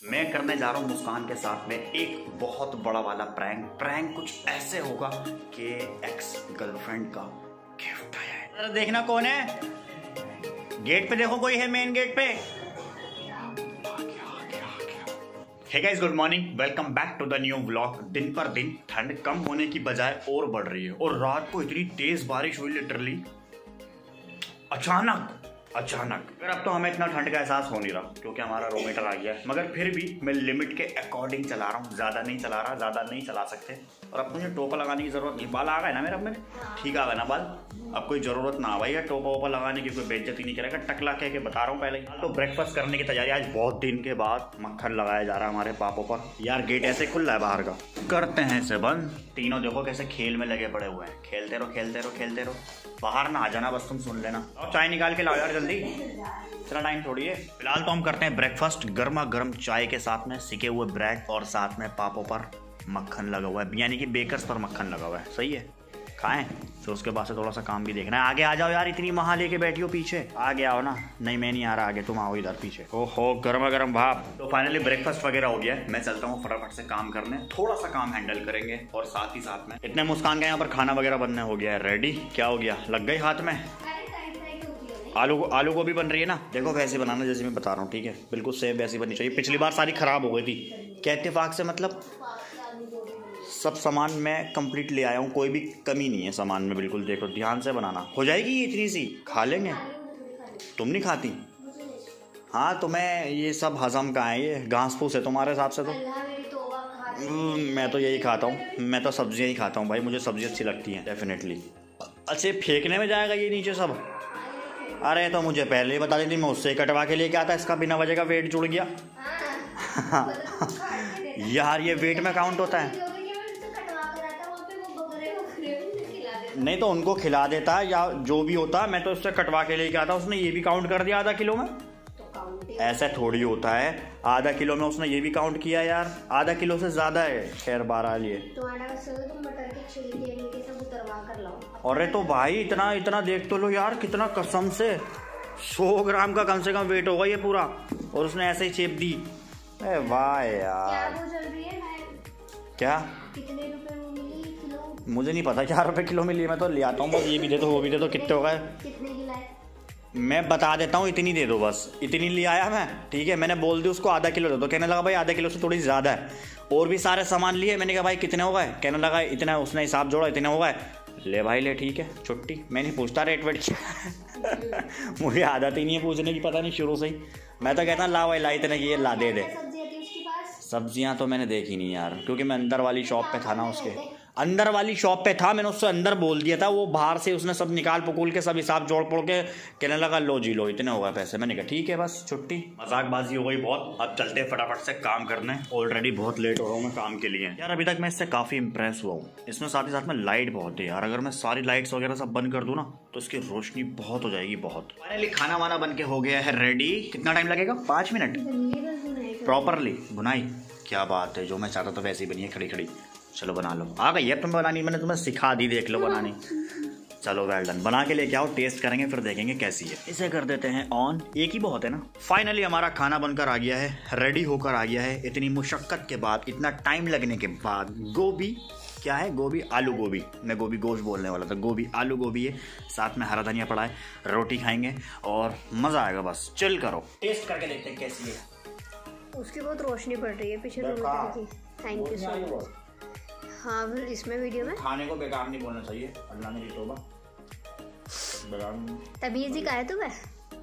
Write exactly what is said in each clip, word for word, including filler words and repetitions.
मैं करने जा रहा हूँ मुस्कान के साथ में एक बहुत बड़ा वाला प्रैंक। प्रैंक कुछ ऐसे होगा कि एक्स गर्लफ्रेंड का गिफ्ट आया है। अरे देखना कौन है, गेट पे देखो कोई है, मेन गेट पे। Hey guys, good morning, welcome back to the new vlog. दिन पर दिन ठंड कम होने की बजाय और बढ़ रही है और रात को इतनी तेज बारिश हुई लिटरली अचानक अचानक फिर अब तो हमें इतना ठंड का एहसास हो नहीं रहा क्योंकि हमारा रो मीटर आ गया है, मगर फिर भी मैं लिमिट के अकॉर्डिंग चला रहा हूँ। ज़्यादा नहीं चला रहा, ज़्यादा नहीं चला सकते। और अब मुझे टोपा लगाने की ज़रूरत नहीं। बाल आ गए ना मेरे, अब मेरे ठीक आ गए ना बाल, अब कोई ज़रूरत ना भाई है टोपा वोपा लगाने की। कोई बेइज्जती नहीं करेगा, टकला कह के बता रहा हूँ पहले ही। तो ब्रेकफास्ट करने की तैयारी। आज बहुत दिन के बाद मक्खन लगाया जा रहा है हमारे पापों पर। यार गेट ऐसे खुल रहा है बाहर का, करते हैं इसे बंद। तीनों देखो कैसे खेल में लगे पड़े हुए हैं। खेलते रहो खेलते रहो खेलते रहो, बाहर ना आ जाना बस, तुम सुन लेना। और चाय निकाल के लाओ यार जल्दी, इतना टाइम थोड़ी है। फिलहाल तो हम करते हैं ब्रेकफास्ट। गर्मा गर्म चाय के साथ में सिके हुए ब्रेड और साथ में पापों पर मक्खन लगा हुआ है, यानी कि बेकर्स पर मक्खन लगा हुआ है। सही है, खाएं। तो उसके बाद से थोड़ा सा काम भी देखना है। आगे आ जाओ यार, इतनी महा लेके बैठी हो पीछे। आगे आओ ना। नहीं मैं नहीं आ रहा, आगे तुम आओ इधर पीछे। ओहो गर्मा गर्म भाप। तो फाइनली ब्रेकफास्ट वगैरह हो गया है। मैं चलता हूँ फटाफट से काम करने, थोड़ा सा काम हैंडल करेंगे और साथ ही साथ में इतने मुस्कान का यहाँ पर खाना वगैरह बनने हो गया है रेडी। क्या हो गया, लग गई हाथ में। आलू आलू गोभी बन रही है ना, देखो वैसे बनाना जैसे मैं बता रहा हूँ, ठीक है। बिल्कुल सेम वैसी बननी चाहिए। पिछली बार सारी खराब हो गई थी। क्या इत्तेफाक से, मतलब सब सामान मैं कंप्लीट ले आया हूँ, कोई भी कमी नहीं है सामान में। बिल्कुल देखो ध्यान से बनाना, हो जाएगी ये इतनी सी, खा लेंगे। तुम नहीं खाती? हाँ तुम्हें ये सब हजम का है, ये घास फूस है तुम्हारे हिसाब से तो। मैं तो यही खाता हूँ, मैं तो सब्जियाँ ही खाता हूँ भाई, मुझे सब्जी अच्छी लगती है डेफिनेटली। अच्छा फेंकने में जाएगा ये नीचे सब? अरे तो मुझे पहले ही बता दी थी, मैं उससे कटवा के लेके आता। इसका बिना वजह का वेट जुड़ गया। यार ये वेट में काउंट होता है? नहीं तो उनको खिला देता है या जो भी होता, मैं तो उससे कटवा के लेके आता। उसने ये भी काउंट कर दिया आधा किलो में। ऐसा थोड़ी होता है, आधा किलो में उसने ये भी काउंट किया यार, आधा किलो से ज्यादा है। खैर बहरहाल ये। अरे तो भाई इतना इतना देख तो लो यार, कितना कसम से सौ ग्राम का कम से कम वेट होगा ये पूरा, और उसने ऐसे ही चेप दी। अरे वाह यार। क्या कितने रुपए में मिली किलो? मुझे नहीं पता क्या रुपए किलो मिली, मैं तो ले आता हूँ बस। ये भी दे दो वो भी दे दो, कितने हो गए? कितने की लाए? मैं बता देता हूँ, इतनी दे दो बस। इतनी ले आया मैं, ठीक है। मैंने बोल दिया उसको आधा किलो दे दो, कहने लगा भाई आधा किलो से थोड़ी ज़्यादा है। और भी सारे सामान लिए, मैंने कहा भाई कितने हो गए, कहने लगा इतना। उसने हिसाब जोड़ा, इतने हो गए। ले भाई ले, ठीक है छुट्टी। मैं नहीं पूछता रेट वेट मुझे आदत ही नहीं है पूछने की, पता नहीं शुरू से ही। मैं तो कहता ला भाई ला, इतने की ये ला दे दे। सब्जियां तो मैंने देखी नहीं यार, क्योंकि मैं अंदर वाली शॉप पे था ना, उसके अंदर वाली शॉप पे था। मैंने उससे अंदर बोल दिया था, वो बाहर से उसने सब निकाल पकूल के सब हिसाब जोड़ पड़ के कहने लगा लो जी लो, इतने हो गए पैसे। मैंने कहा ठीक है बस छुट्टी। मजाकबाजी हो गई बहुत, अब चलते हैं फटाफट से काम करने। ऑलरेडी बहुत लेट हो रहा हूँ मैं काम के लिए यार। अभी तक मैं इससे काफी इंप्रेस हुआ हूँ। इसमें साथ ही साथ में लाइट बहुत है यार। अगर मैं सारी लाइट्स वगैरह सब बंद कर दूँ ना तो इसकी रोशनी बहुत हो जाएगी बहुत। फाइनली खाना वाना बन के हो गया है रेडी। कितना टाइम लगेगा? पाँच मिनट प्रॉपरली भुनाई। क्या बात है, जो मैं चाहता था वैसी बनी है, खड़ी खड़ी। चलो बना लो। आ गई है तुम्हें बनानी, मैंने तुम्हें सिखा दी, देख लो बनानी। चलो वेल डन, बना के लेके आओ, टेस्ट करेंगे फिर देखेंगे कैसी है। इसे कर देते हैं ऑन, एक ही बहुत है ना। फाइनली हमारा खाना बनकर आ गया है, रेडी होकर आ गया है। इतनी मुशक्कत के बाद, इतना टाइम लगने के बाद। गोभी क्या है? गोभी आलू गोभी, मैं गोभी गोश्त बोलने वाला था। गोभी आलू गोभी है, साथ में हरा धनिया पड़ा है। रोटी खाएंगे और मजा आएगा, बस चिल करो। टेस्ट करके देखते हैं कैसी है। उसकी बहुत रोशनी पड़ रही है पीछे। Thank you so much. हाँ फिर इसमें वीडियो में खाने को बेकार नहीं बोलना चाहिए, अल्लाह ने तौबा। तमीज़ ही का है तुम्हें?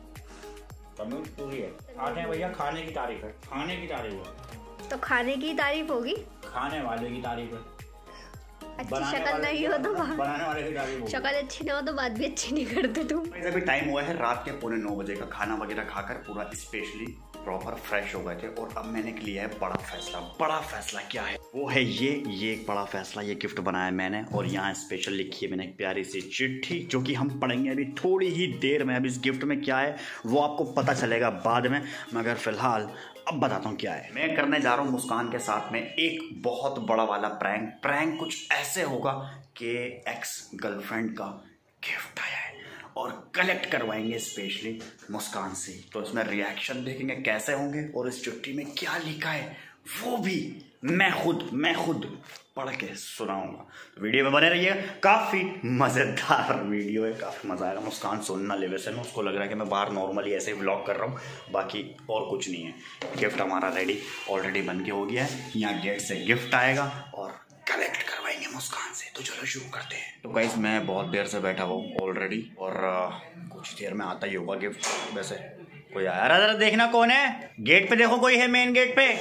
तमीज़ पूरी है। आते हैं भैया, खाने की तारीफ है, खाने की तारीफ है। तो खाने की तारीफ होगी, खाने वाले की तारीफ है। अच्छी शक्ल नहीं हो तो बनाने वाले की तारीफ होगी। शक्ल अच्छी ना हो तो बात भी अच्छी नहीं करते तुम। अभी टाइम हुआ है रात के पौने नौ बजे का। खाना वगैरह खाकर पूरा स्पेशली प्रॉपर फ्रेश हो गए थे और अब मैंने लिया है बड़ा फैसला। बड़ा फैसला क्या है? वो है ये ये एक बड़ा फैसला। ये गिफ्ट बनाया मैंने और यहाँ स्पेशल लिखी है मैंने एक प्यारी सी चिट्ठी, जो कि हम पढ़ेंगे अभी थोड़ी ही देर में। अब इस गिफ्ट में क्या है वो आपको पता चलेगा बाद में, मगर फिलहाल अब बताता हूँ क्या है। मैं करने जा रहा हूँ मुस्कान के साथ में एक बहुत बड़ा वाला प्रैंक। प्रैंक कुछ ऐसे होगा कि एक्स गर्लफ्रेंड का गिफ्ट आया है और कलेक्ट करवाएंगे स्पेशली मुस्कान से। तो इसमें रिएक्शन देखेंगे कैसे होंगे और इस चिट्ठी में क्या लिखा है वो भी मैं खुद मैं खुद पढ़ के सुनाऊंगा। वीडियो में बने रहिए, काफ़ी मज़ेदार वीडियो है, काफ़ी मज़ा आएगा। मुस्कान सुन ना ले, वैसे ना उसको लग रहा है कि मैं बाहर नॉर्मली ऐसे ही व्लॉग कर रहा हूँ, बाकी और कुछ नहीं है। गिफ्ट हमारा रेडी ऑलरेडी बन के हो गया है, यहाँ गेट से गिफ्ट आएगा और कलेक्ट करवाएंगे मुस्कान से। तो चलो शुरू करते हैं। तो गाइस मैं बहुत देर से बैठा हुआ हूँ ऑलरेडी और कुछ देर में आता ही होगा गिफ्ट। वैसे कोई आया रहा, जरा देखना कौन है, गेट पे देखो कोई है, मेन गेट पे।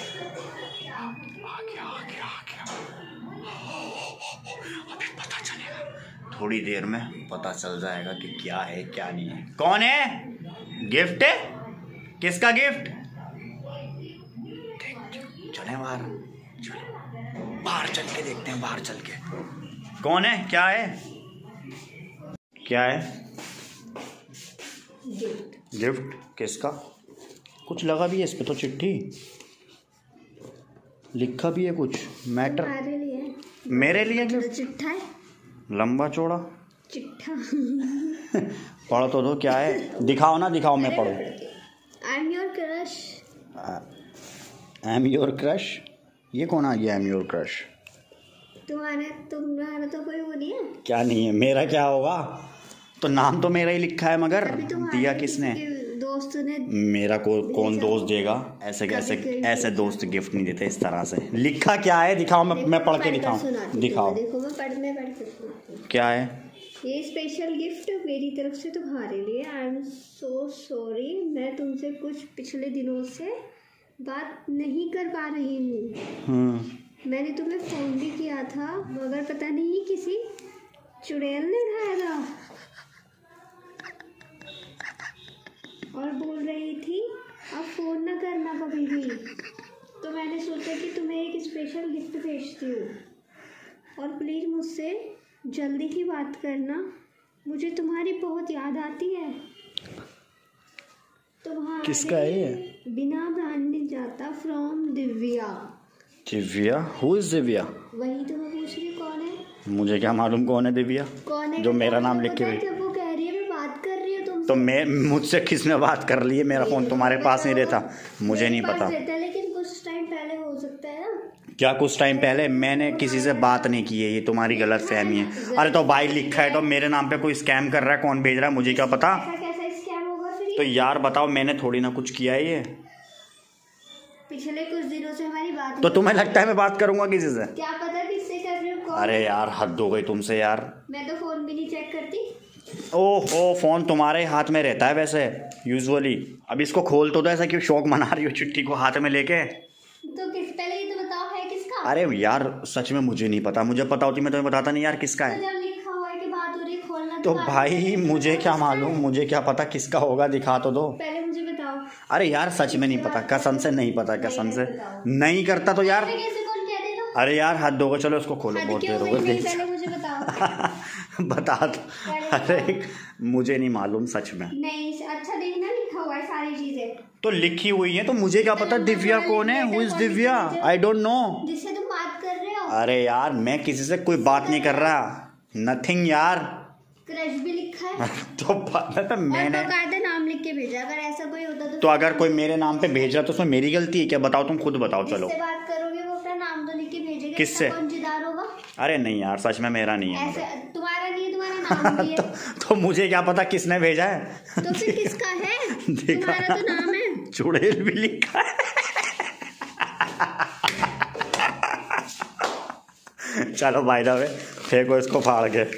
थोड़ी देर में पता चल जाएगा कि क्या है क्या नहीं है। कौन है? गिफ्ट है? किसका गिफ्ट? चले बाहर, चलो बाहर चल के देखते हैं, बाहर चल के कौन है, क्या है, क्या है? गिफ्ट। गिफ्ट किसका? कुछ लगा भी है इस पे तो, चिट्ठी लिखा भी है कुछ, मैटर मेरे लिए। मेरे लिए गिफ्ट? चिट्ठा है, लंबा चौड़ा चिट्ठा। पढ़ तो दो, क्या है? दिखाओ ना, दिखाओ, मैं पढ़ूं। I am your crush. I am your crush? ये कौन आ गया? I am your crush? तुम्हारा तुम्हारा तो कोई वो नहीं है। क्या नहीं है? मेरा क्या होगा? तो नाम तो मेरा ही लिखा है, मगर दिया किसने? दोस्त ने। मेरा को कौन दोस्त देगा? ऐसे कैसे ऐसे दोस्त गिफ्ट नहीं देते इस तरह से। लिखा क्या है? दिखाओ, मैं मैं पढ़ के दिखाऊं। दिखाओ। देखो मैं पढ़ में पढ़ के। क्या है? ये स्पेशल गिफ्ट मेरी तरफ से तुम्हारे लिए। आई एम सो सॉरी, मैं तुमसे कुछ पिछले दिनों से बात नहीं कर पा रही हूँ। मैंने तुम्हें फोन भी किया था, मगर पता नहीं किसी चुड़ैल ने उठाया था और बोल रही थी अब फ़ोन ना करना कभी भी। तो मैंने सोचा कि तुम्हें एक स्पेशल गिफ्ट भेजती हूँ और प्लीज़ मुझसे जल्दी ही बात करना, मुझे तुम्हारी बहुत याद आती है। तुम्हारे किसका है ये? बिना ब्रांड जाता, from Divya. Divya? Who is Divya? वही तो मैं पूछ रही, कौन है? मुझे क्या मालूम कौन है दिव्या? कौन है जो मेरा नाम लिख के भेज? वो कह रही है मैं बात कर रही हूँ तुमसे। तो मैं मुझसे किसने बात कर ली है? मेरा फोन तुम्हारे पास नहीं रहता, मुझे नहीं पता। लेकिन कुछ टाइम पहले हो सकता है ना। क्या कुछ टाइम पहले? मैंने किसी से बात नहीं की है, ये तुम्हारी गलत फहमी है। अरे तो भाई लिखा है तो मेरे नाम पे कोई स्कैम कर रहा है, कौन भेज रहा है मुझे क्या पता? कैसा स्कैम होगा फिर? तो यार बताओ, मैंने थोड़ी ना कुछ किया है ये। पिछले कुछ दिनों से हमारी बात। तो तुम्हें लगता है मैं बात करूंगा किसी से? क्या पता किससे कर रही हो? अरे यार हद हो गई तुमसे यार। मैं तो फोन भी नहीं चेक करती। ओहो, फोन तुम्हारे हाथ में रहता है वैसे यूजुअली। अब इसको खोल तो दो, ऐसा क्यों शौक मना रही हो चिट्ठी को हाथ में लेके? तो किस पहले ये तो बताओ है किसका? अरे यार सच में मुझे नहीं पता, मुझे पता होती मैं तुम्हें बताता नहीं यार किसका है। तो जब लिखा हुआ है कि बात हो रही है, खोलना तो भाई मुझे क्या मालूम, मुझे क्या पता किसका होगा, दिखा तो दो। पहले मुझे बताओ। अरे यार सच में नहीं पता, कसम से नहीं पता, कसम से नहीं करता तो यार। अरे यार हद होगा, चलो उसको खोलो, बहुत देर हो गई। पहले मुझे बताओ। बता दो। अरे मुझे नहीं मालूम सच में। नहीं अच्छा देखना, लिखा हुआ है सारी चीजें तो लिखी हुई है, तो मुझे क्या पता दिव्या कौन है? Who is Divya? I don't know. जिससे तुम बात कर रहे हो। अरे यार मैं किसी से कोई बात नहीं कर रहा, नथिंग यार। क्रश भी लिखा है। तो तो मैंने तो नाम लिख के भेजा, अगर ऐसा कोई होता तो। तो अगर कोई मेरे नाम पे भेज रहा तो उसमें मेरी गलती है क्या? बताओ, तुम खुद बताओ। चलो जिससे बात करोगे वो अपना नाम तो लिख के भेजेगा। किससे? कौन जिदार होगा? अरे नहीं यार सच में मेरा नहीं है। ऐसे तुम्हारा नहीं है, तुम्हारा नाम भी है। तो, तो मुझे क्या पता किसने भेजा है? तो फिर किसका है? तुम्हारा तो नाम है। चुड़ैल भी लिखा है। चलो भाई वे फेंको इसको फाड़ के।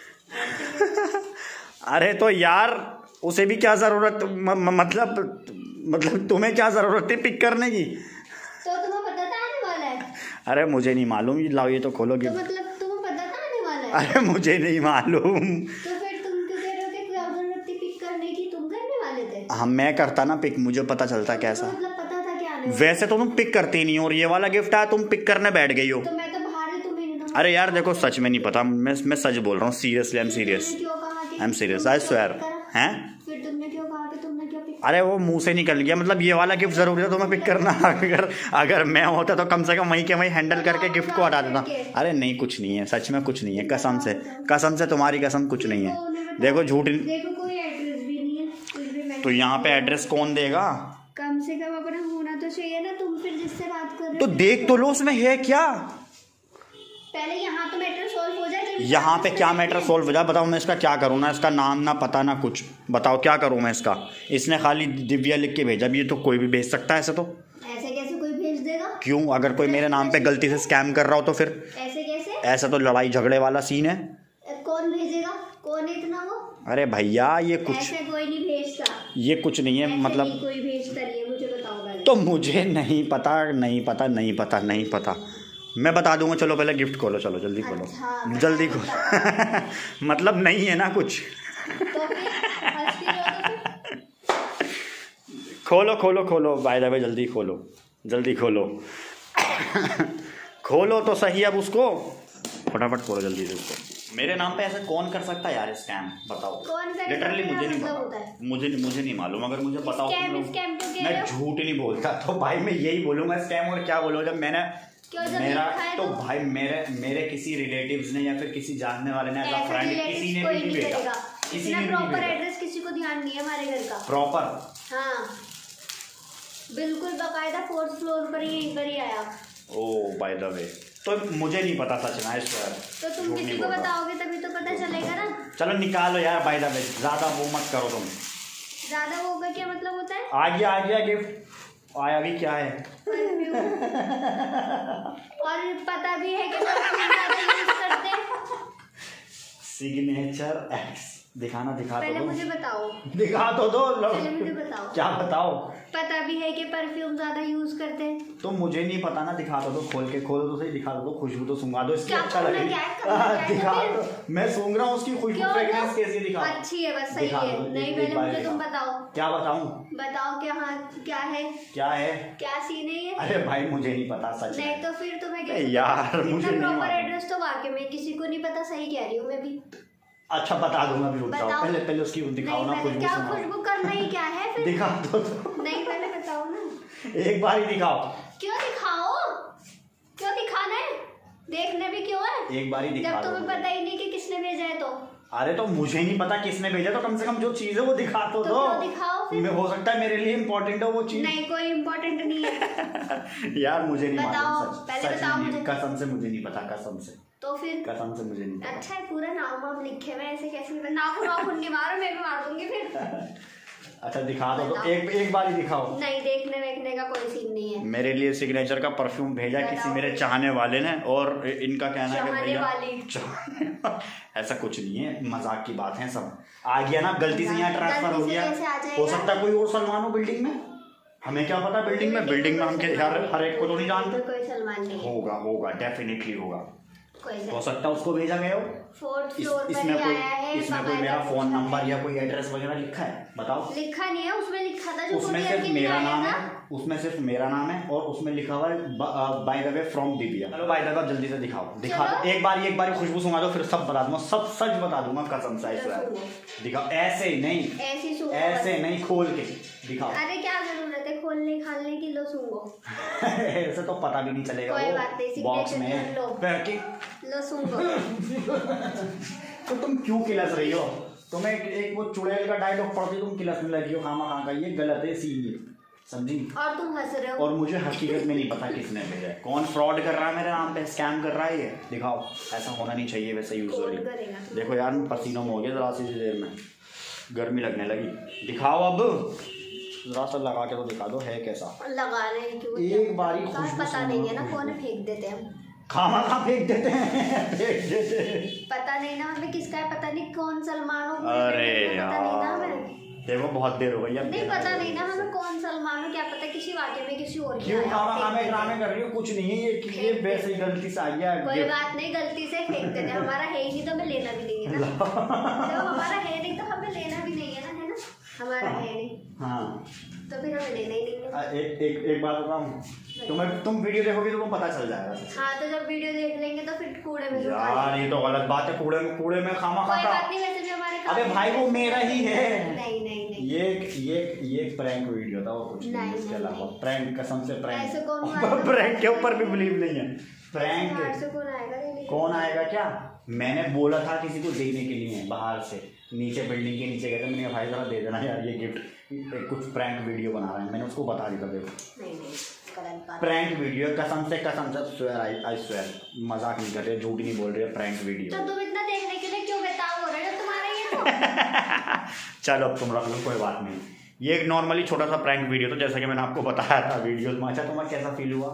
अरे तो यार उसे भी क्या जरूरत, म, म, मतलब मतलब तुम्हें क्या जरूरत थी पिक करने की? तो तुम्हें पता था आने वाला है? अरे मुझे नहीं मालूम, लाओ ये तो खोलोगे। तो मतलब तुम्हें पता था आने वाला है? अरे मुझे नहीं मालूम। तो फिर तुम क्यों कह रहे हो कि क्या जरूरत थी पिक करने की? तुम करने वाले थे। हाँ मैं करता ना पिक, मुझे पता चलता तो कैसा। मतलब पता था क्या आने वाला? वैसे तो तुम पिक करती नहीं हो, और ये वाला गिफ्ट आया तुम पिक करने बैठ गई हो। तो मैं तो बाहर है, तुम्हें नहीं। अरे यार देखो सच में नहीं पता, मैं मैं सच बोल रहा हूँ, seriously I am serious, I am serious, I swear. हैं? फिर तुमने क्यों कहा कि तुमने क्यों पिक? अरे वो मुंह से निकल गया, मतलब ये वाला गिफ्ट जरूरी था तुम्हें पिक करना। अगर अगर मैं होता तो कम से कम वहीं के वहीं हैंडल करके गिफ्ट को हटा देता। अरे नहीं कुछ नहीं है, सच में कुछ नहीं है, कसम से, कसम से तुम्हारी कसम कुछ नहीं है। देखो झूठ। देखो कोई तो यहाँ पे एड्रेस कौन देगा? कम से कम अपना होना तो चाहिए ना, तुम फिर जिससे बात कर रहे तो देख तो लो उसमें है क्या। पहले यहाँ तो मैटर सॉल्व हो जाए। यहाँ पे क्या मैटर सॉल्व हो जाए बताओ। मैं इसका क्या करूँ ना, इसका नाम ना पता ना कुछ, बताओ क्या करूँ मैं इसका। इसने खाली दिव्या लिख के भेजा, ये तो कोई भी भेज सकता है ऐसे। तो ऐसे कैसे कोई भेज देगा? क्यों? अगर कोई मेरे नाम पे गलती से स्कैम कर रहा हो तो फिर ऐसे कैसे? ऐसा तो लड़ाई झगड़े वाला सीन है। कौन भेजेगा? कौन है इतना वो? अरे भैया ये कुछ ऐसे कोई नहीं भेजता, ये कुछ नहीं है मतलब नहीं कोई भेजता नहीं है, मुझे बताओ पहले। तो मुझे नहीं पता नहीं पता नहीं पता नहीं पता मैं बता दूंगा। चलो पहले गिफ्ट खोलो, चलो जल्दी खोलो। अच्छा, जल्दी खोलो मतलब नहीं है ना कुछ। तो फिर खोलो खोलो खोलो बाय द वे, जल्दी खोलो जल्दी खोलो खोलो तो सही। अब उसको फटाफट खोलो जल्दी से उसको। मेरे नाम पे ऐसा कौन कर सकता है यार स्कैम, बताओ। लिटरली मुझे नहीं पता, मुझे मुझे नहीं मालूम। अगर मुझे पता हो तो मैं झूठ नहीं बोलता। तो भाई मैं यही बोलूंगा स्कैम, और क्या बोलूंगा जब मैंने मेरा तो भाई मेरे मेरे किसी रिलेटिव्स ने या फिर किसी जानने वाले ने ऐसा फ्रेंड किसी ने भी नहीं भेजा, किसी ने प्रॉपर एड्रेस किसी को ध्यान नहीं है हमारे घर का। प्रॉपर हाँ बिल्कुल बकायदा फोर्थ फ्लोर पर ही यहीं पर ही आया। ओ बाय द वे तो मुझे नहीं पता सच ना इस पर। तो तुम किसी को बताओगे तभी तो पता चलेगा ना। चलो निकालो यार बाय द वे, ज्यादा वो मत करो तुम। ज्यादा वो का क्या मतलब होता है? आ गया आ गया गिफ्ट आया भी। क्या है? और पता भी है कि यूज करते हैं। सिग्नेचर एक्स दिखाना दिखा पहले तो मुझे बताओ। दिखा तो दो। पहले मुझे बताओ। क्या बताओ? पता भी है कि परफ्यूम ज्यादा यूज करते हैं। तो मुझे नहीं पता ना, दिखा तो दो। खोल के खोलो तो सही, दिखा दो। खुशबू तो सूंघा दो इसकी, अच्छा लगेगा। दिखा दो, मैं सूंघ रहा हूँ उसकी खुशबू, फ्रेग्रेंस कैसी दिखा। अच्छी है बस, सही है। नहीं पहले मुझे तुम बताओ। क्या बताऊं? बताओ क्या? हाँ क्या है? क्या है? क्या सीन है ये? अरे भाई मुझे नहीं पता सच। नहीं तो फिर तुम्हें यार मुझे नहीं प्रॉपर एड्रेस तो वाकई में किसी को नहीं पता। सही कह रही हूँ मैं भी। अच्छा बता दूंगा भी, रुक जाओ। पहले पहले उसकी दिखाओ ना खुशबू। क्या खुशबू करना ही क्या है फिर? दिखा दो। नहीं पहले बताओ ना। एक बार ही दिखाओ। क्यों दिखाओ? क्यों दिखाना है? देखने भी क्यों है? एक बार ही दिखा जब तुम्हें पता ही नहीं कि किसने भेजा है तो। अरे तो मुझे नहीं पता किसने भेजा, तो कम से कम जो चीज है वो दिखा तो दो। तो दिखाओ फिर। हो सकता है मेरे लिए इम्पोर्टेंट हो वो चीज। नहीं कोई इम्पोर्टेंट नहीं है। यार मुझे नहीं बताओ, मालूम सच, पहले सच बताओ मुझे। कसम से मुझे नहीं पता, कसम से। तो फिर कसम से मुझे नहीं पता। अच्छा है पूरा नाम वाम लिखे हुए ऐसे कैसे? नाखून नाखून नहीं मारो, मैं भी मार दूंगी फिर। अच्छा दिखा दो तो एक एक बार ही दिखाओ। नहीं देखने वेखने का कोई सीन नहीं है। मेरे लिए सिग्नेचर का परफ्यूम भेजा किसी मेरे चाहने वाले ने, और इनका कहना है कि भैया ऐसा कुछ नहीं है, मजाक की बात है सब। आ गया ना गलती से यहाँ ट्रांसफर हो गया। हो सकता है कोई और सलमान हो बिल्डिंग में, हमें क्या पता। बिल्डिंग में बिल्डिंग में हम यार हर एक को तो नहीं जानते। कोई सलमान नहीं होगा होगा डेफिनेटली होगा। कोई हो सकता है उसको भेजा गया हो। फोर्थ फ्लोर पर इसमें कोई आया है। इसमें कोई मेरा फोन नंबर या कोई एड्रेस वगैरह लिखा है? बताओ। लिखा नहीं है, उसमें लिखा था जो उसमें सिर्फ मेरा नाम है, उसमें सिर्फ मेरा नाम है और उसमें लिखा हुआ है by the way from Divya. चलो बाय द वे जल्दी से दिखाओ। दिखा दो एक बार, एक बार खुशबू सुंघा दो, फिर सब बता दूंगा, सब सच बता दूंगा कसम से। दिखाओ। ऐसे नहीं, ऐसे ऐसे नहीं, खोल के दिखाओ। अरे क्या जरूरत है खोलने खालने की? लो सूंघो। ऐसे तो पता भी नहीं चलेगा। कोई बात नहीं, बॉक्स में लो लो सूंघो। तो तुम क्यों किलस रही हो? तुम्हें एक, एक वो चुड़ैल का डायलॉग पढ़ती तुम किलसने लगी हो खामा खा का। ये गलत है सीन, समझी? और तुम हंस रहे हो। और मुझे हकीकत में नहीं पता किसने भेजा है, कौन फ्रॉड कर रहा है मेरे नाम पे, स्कैम कर रहा है ये। दिखाओ। ऐसा होना नहीं चाहिए वैसे यूजुअली। देखो यार पसीनों में हो गया जरा सी देर में, गर्मी लगने लगी। दिखाओ अब जरा सा लगा के तो दिखा दो है कैसा। लगा रहे हैं क्यों? एक बारी खुशबू पता नहीं है ना, कौन फेंक देते हम। खामा खा फेंक देते हैं, फेंक देते हैं। पता नहीं ना हमें किसका है, पता नहीं कौन सलमान हो। अरे पता नहीं ना हमें। देखो बहुत देर हो गई अब। नहीं पता नहीं ना हमें कौन सलमान हो, क्या पता किसी वाक्य में किसी और। क्यों खामा खा में ड्रामे कर रही हो? कुछ नहीं है ये, ये वैसे ही गलती से आ गया। कोई बात नहीं, गलती से फेंक देते। हमारा है ही नहीं तो हमें लेना भी नहीं है ना। जब हमारा है नहीं तो हमें लेना भी नहीं है ना, है ना? हमारा है नहीं हाँ तो फिर हमें लेना ही नहीं है। एक एक एक बात बताऊं, तुम्हें तुम वीडियो देखोगे तो पता चल जाएगा। हाँ तो जब वीडियो देख लेंगे तो फिर कूड़े में। यार ये तो गलत बात है, कूड़े में कूड़े में खामा खा। कोई बात नहीं, वैसे भी हमारे। अबे भाई वो मेरा ही है। नहीं नहीं नहीं, ये ये ये प्रैंक वीडियो था, वो कुछ नहीं इसके अलावा। प्रैंक कसम से प्रैंक। ऐसे कौन प्रैंक के ऊपर भी बिलीव नहीं है। प्रैंक से कौन आएगा? कौन आएगा क्या? मैंने बोला था किसी को देने के लिए बाहर से, नीचे बिल्डिंग के नीचे गए थे, मैंने भाई जरा दे देना यार ये गिफ्ट, कुछ प्रैंक वीडियो बना रहे हैं, मैंने उसको बता दिया था। देखो प्रैंक वीडियो, कसम से कसम से स्वेयर, आई आई स्वेयर, मजाक नहीं कर रहे, झूठ नहीं बोल रहे, प्रैंक वीडियो। तो तुम इतना देखने के लिए क्यों बेताब हो रहे हो तुम्हारा ये? चलो अब तुम रख लो, कोई बात नहीं। ये एक नॉर्मली छोटा सा प्रैंक वीडियो, तो जैसा कि मैंने आपको बताया था वीडियो में। अच्छा तुम्हें कैसा फील हुआ?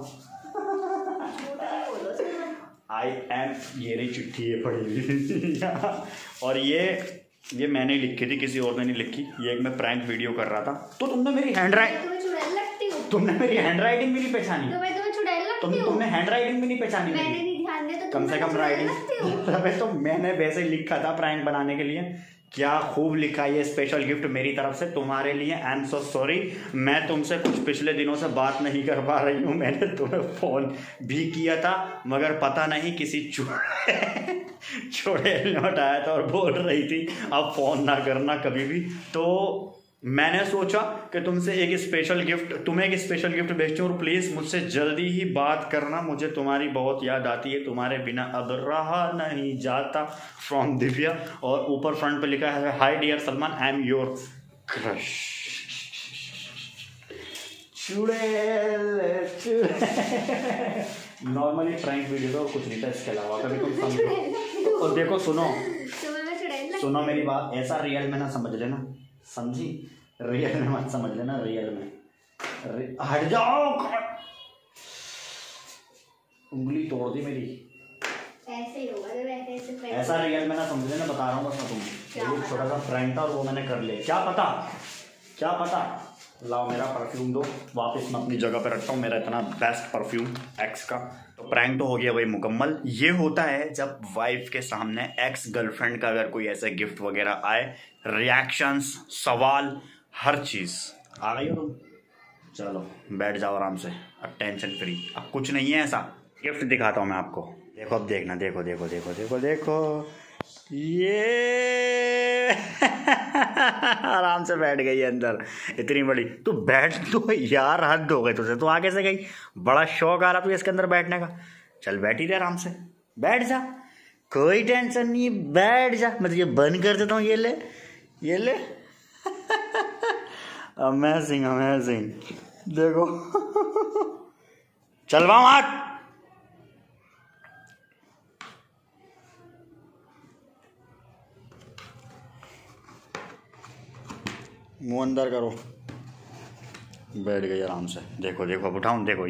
आई एम, ये रही चिट्ठी ये पड़ी हुई और ये ये मैंने लिखी थी, किसी और ने नहीं लिखी। ये एक मैं प्रैंक वीडियो कर रहा था, तो तुमने मेरी हैंड राइटिंग तुमने मेरी हैंड राइटिंग भी नहीं पहचानी, तो तुम तुमने हैंड राइटिंग भी नहीं पहचानी, मैंने नहीं ध्यान दिया, तो कम से कम राइटिंग। तो मैंने वैसे ही लिखा था प्रैंक बनाने के लिए। क्या खूब लिखा, ये स्पेशल गिफ्ट मेरी तरफ से तुम्हारे लिए। आई एम सो सॉरी, मैं तुमसे कुछ पिछले दिनों से बात नहीं कर पा रही हूँ। मैंने तुम्हें फ़ोन भी किया था, मगर पता नहीं किसी चूड़े चुड़ैल ने उठाया था और बोल रही थी अब फ़ोन ना करना कभी भी। तो मैंने सोचा कि तुमसे एक स्पेशल गिफ्ट, तुम्हें एक स्पेशल गिफ्ट भेजूं और प्लीज़ मुझसे जल्दी ही बात करना, मुझे तुम्हारी बहुत याद आती है, तुम्हारे बिना अब रहा नहीं जाता, फ्रॉम दिव्या। और ऊपर फ्रंट पे लिखा है hi dear Salman, I am your crush. चुड़ैल नॉर्मली प्रैंक वीडियो तो कुछ नहीं था इसके अलावा, कभी तुम समझो। और देखो सुनो सुनो मेरी बात, ऐसा रियल में ना समझ लेना, समझी? रियल में मत समझ लेना, रियल में हट जाओ, उंगली तोड़ दी मेरी। ऐसे ही होगा जब ऐसे ऐसे ऐसा रियल में ना समझ लेना, बता रहा हूँ बस मैं तुम्हें। ये छोटा सा प्रैंक था और वो मैंने कर लिया। क्या पता क्या पता लाओ मेरा परफ्यूम दो वापस, मैं अपनी जगह पे रखता हूँ, मेरा इतना बेस्ट परफ्यूम एक्स का। तो प्रैंक तो हो गया भाई मुकम्मल। ये होता है जब वाइफ के सामने एक्स गर्लफ्रेंड का अगर कोई ऐसे गिफ्ट वगैरह आए, रिएक्शंस, सवाल, हर चीज़। आ गई हो तुम? चलो बैठ जाओ आराम से, अब टेंशन फ्री। अब कुछ नहीं है ऐसा। गिफ्ट दिखाता हूँ मैं आपको, देखो अब देखना, देखो देखो देखो देखो देखो ये आराम से बैठ गई अंदर, इतनी बड़ी। तू बैठ तो यार, हद हो गई तुझे, तू आगे से गई, बड़ा शौक आ रहा तुझे इसके अंदर बैठने का। चल बैठ ही रहे आराम से, बैठ जा, कोई टेंशन नहीं, बैठ जा। मैं तुझे बंद कर देता हूँ, ये ले ये ले अमेजिंग अमेजिंग, देखो चलवा मत। मुंह अंदर करो, बैठ गई आराम से। देखो देखो अब उठाऊं, देखो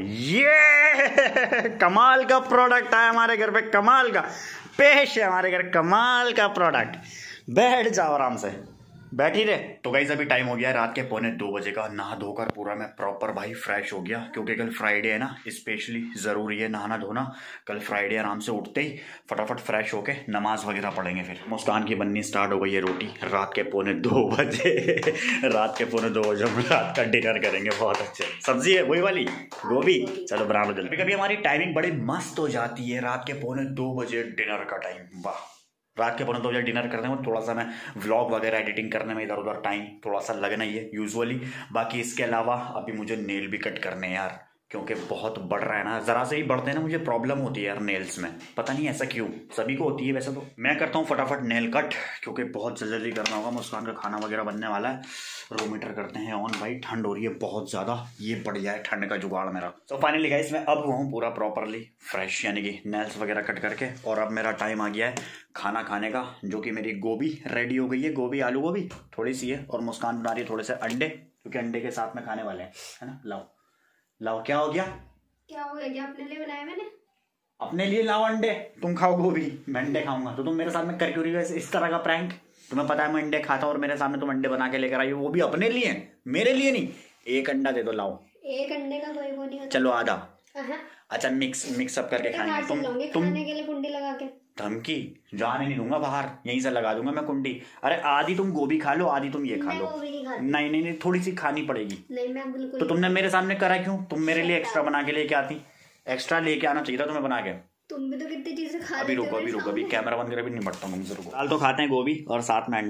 ये कमाल का प्रोडक्ट आया हमारे घर पे, कमाल का पेश है हमारे घर, कमाल का प्रोडक्ट। बैठ जाओ आराम से, बैठ ही रहे। तो गाइस अभी टाइम हो गया है रात के पौने दो बजे का। नहा धोकर पूरा मैं प्रॉपर भाई फ्रेश हो गया, क्योंकि कल फ्राइडे है ना, स्पेशली ज़रूरी है नहाना धोना। कल फ्राइडे, आराम से उठते ही फटाफट फ्रेश होके नमाज वगैरह पढ़ेंगे। फिर मुस्कान की बननी स्टार्ट हो गई है रोटी, रात के पौने दो बजे रात के पौने दो बजे हम रात का डिनर करेंगे। बहुत अच्छे, सब्जी है वही वाली गोभी। चलो बना लो जल्दी। कभी हमारी टाइमिंग बड़ी मस्त हो जाती है, रात के पौने दो बजे डिनर का टाइम। वाह, रात के पौने दो बजे डिनर करने में थोड़ा सा मैं व्लॉग वगैरह एडिटिंग करने में इधर उधर टाइम थोड़ा सा लगना ही है यूजुअली। बाकी इसके अलावा अभी मुझे नेल भी कट करने हैं यार, क्योंकि बहुत बढ़ रहा है ना, ज़रा से ही बढ़ते हैं ना मुझे प्रॉब्लम होती है यार नेल्स में, पता नहीं ऐसा क्यों, सभी को होती है वैसे। तो मैं करता हूँ फटाफट नेल कट, क्योंकि बहुत जल्दी जल्दी करना होगा। मुस्कान का खाना वगैरह बनने वाला है। रूम हीटर करते हैं ऑन भाई, ठंड हो रही है बहुत ज़्यादा, ये बढ़िया है ठंड का जुगाड़ मेरा। तो फाइनली गाइस मैं अब हुआ हूँ पूरा प्रॉपरली फ्रेश, यानी कि नेल्स वगैरह कट करके, और अब मेरा टाइम आ गया है खाना खाने का, जो कि मेरी गोभी रेडी हो गई है। गोभी, आलू गोभी थोड़ी सी है, और मुस्कान बना रही है थोड़े से अंडे, क्योंकि अंडे के साथ में खाने वाले हैं, है ना। लाओ लाओ, क्या हो गया क्या हो गया? अपने लिए बनाया मैंने, अपने लिए लाओ अंडे, तुम खाओ गोभी, मैं अंडे खाऊंगा। तो तुम मेरे साथ में कर क्यों रही हो इस तरह का प्रैंक? तुम्हें पता है मैं अंडे खाता हूँ और मेरे सामने तुम अंडे बना के लेकर आई हो, वो भी अपने लिए, मेरे लिए नहीं। एक अंडा दे दो, लाओ। एक अंडे का कोई वो नहीं होता। चलो आधा। अच्छा मिक्स मिक्स अप करके खाएंगे। तुम तुम खाने के लिए कुंडी लगा के धमकी, जाने नहीं दूंगा बाहर, यहीं से लगा दूंगा मैं कुंडी। अरे आधी तुम गोभी खा लो, आधी तुम ये खा लो। नहीं नहीं नहीं, थोड़ी सी खानी पड़ेगी। नहीं मैं बिल्कुल। तो तुमने मेरे सामने करा क्यों? तुम मेरे लिए एक्स्ट्रा बना के लेके आती, एक्स्ट्रा लेके आना चाहिए था तुम्हें बना के। तुम भी तो कितनी चीजें खा अभी रुको अभी रुको, अभी कैमरा बंद कर, अभी निपटता हूँ तुमसे, रुको। दाल तो खाते हैं गोभी और साथ में अंडे,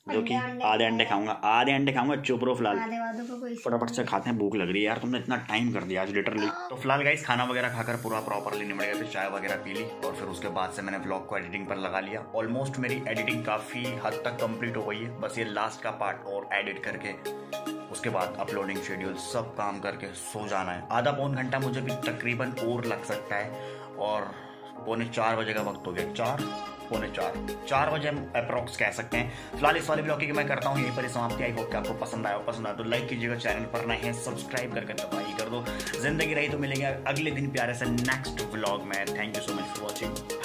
जो कि आधे अंडे खाऊंगा, आधे अंडे खाऊंगा। चुप रहो फिलहाल, फटाफट से खाते हैं, भूख लग रही है यार, तुमने इतना टाइम कर दिया आज लिटरली। तो फिलहाल गाइस खाना वगैरह खाकर पूरा प्रॉपरली निपट गया, फिर चाय वगैरह पी ली और फिर उसके बाद से मैंने व्लॉग को एडिटिंग पर लगा लिया। ऑलमोस्ट मेरी एडिटिंग काफी हद तक कंप्लीट हो गई है, बस ये लास्ट का पार्ट और एडिट करके उसके बाद अपलोडिंग शेड्यूल सब काम करके सो जाना है। आधा पौन घंटा मुझे भी तकरीबन और लग सकता है और पौने चार बजे का वक्त हो गया, चार पौने चार चार बजे हम अप्रॉक्स कह सकते हैं। फिलहाल इस वाले ब्लॉग की मैं करता हूँ यहीं पर समाप्ति। आई होप कि आपको पसंद आया, पसंद आया तो लाइक कीजिएगा, चैनल पर नए हैं सब्सक्राइब करके दबाई कर दो। जिंदगी रही तो मिलेंगे अगले दिन प्यारे से नेक्स्ट व्लॉग में। Thank you so much for watching.